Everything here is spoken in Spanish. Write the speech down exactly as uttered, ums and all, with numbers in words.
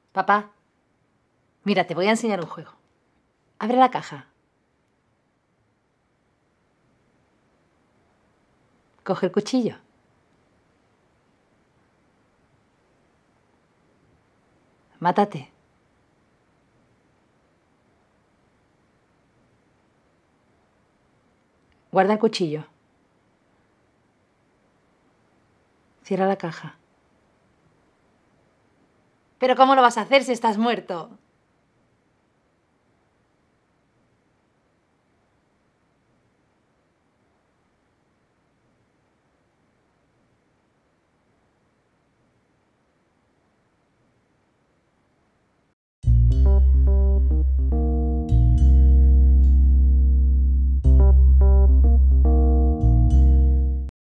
Papá, mira, te voy a enseñar un juego. Abre la caja. Coge el cuchillo. Mátate. Guarda el cuchillo. Cierra la caja. ¿Pero cómo lo vas a hacer si estás muerto?